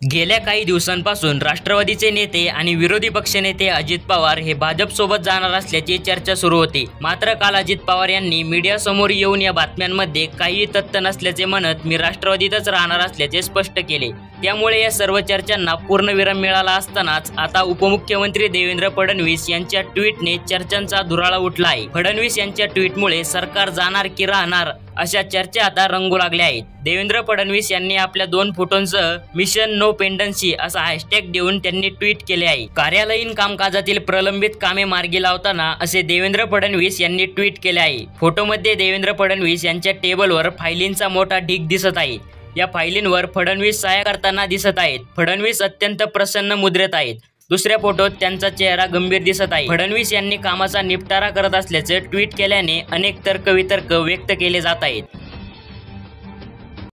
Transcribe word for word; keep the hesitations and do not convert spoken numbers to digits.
गेल्या काही दिवसांपासून राष्ट्रवादीचे नेते आणि विरोधी पक्षनेते अजित पवार हे भाजपसोबत जाणार असल्याची चर्चा सुरू होती। मात्र काल अजित पवार यांनी मीडियासमोर येऊन या बातम्यांमध्ये काही तथ्य नसल्याचे म्हणत मी राष्ट्रवादीतच राहणार असल्याचे स्पष्ट केले। त्यामुळे या सर्व चर्चांना पूर्णविराम मिळाला असतानाच आता उपमुख्यमंत्री देवेंद्र फडणवीस यांच्या ट्विटने चर्चांचा धुराळा उठला आहे। फडणवीस यांच्या ट्विटमुळे सरकार जाणार की राहणार अशा चर्चा आता रंगू लागल्या आहेत। देवेंद्र फडणवीस यांनी आपल्या दोन फोटोंसह मिशन नो पेंडन्सी असा हॅशटॅग देऊन त्यांनी ट्विट केले आहे। कार्यालयीन कामकाजातील प्रलंबित कामे मार्गी लावताना असे देवेंद्र फडणवीस यांनी ट्विट केले आहे। फोटोमध्ये देवेंद्र फडणवीस यांच्या टेबलवर फायलींचा मोठा ढीग दिसत आहे। या फायलींवर फडणवीस सह्या करताना दिसत आहेत। फडणवीस अत्यंत प्रसन्न मुद्रेत आहेत। दुसऱ्या फोटोत त्यांचा चेहरा गंभीर दिसत आहे। फडणवीस यांनी कामाचा निपटारा करत असल्याचे ट्विट केल्याने अनेक तर्कवितर्क व्यक्त केले जात आहेत।